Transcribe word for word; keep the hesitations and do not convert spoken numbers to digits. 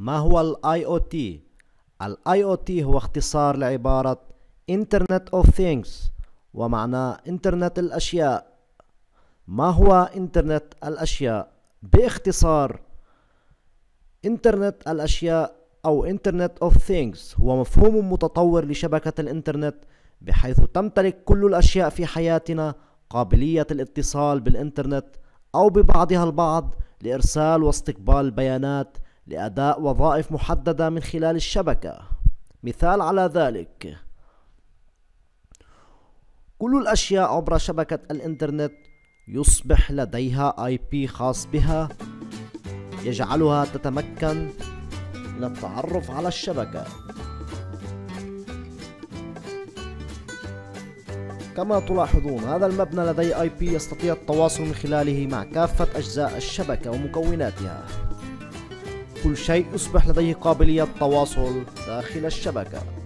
ما هو ال آي أو تي؟ ال آي أو تي هو اختصار لعبارة Internet of Things، ومعناه إنترنت الأشياء. ما هو إنترنت الأشياء؟ باختصار، إنترنت الأشياء أو Internet of Things هو مفهوم متطور لشبكة الإنترنت، بحيث تمتلك كل الأشياء في حياتنا قابلية الاتصال بالإنترنت أو ببعضها البعض لإرسال واستقبال بيانات لأداء وظائف محددة من خلال الشبكة. مثال على ذلك: كل الأشياء عبر شبكة الإنترنت يصبح لديها آي بي خاص بها يجعلها تتمكن من التعرف على الشبكة. كما تلاحظون، هذا المبنى لديه آي بي يستطيع التواصل من خلاله مع كافة أجزاء الشبكة ومكوناتها. كل شيء يصبح لديه قابلية تواصل داخل الشبكة.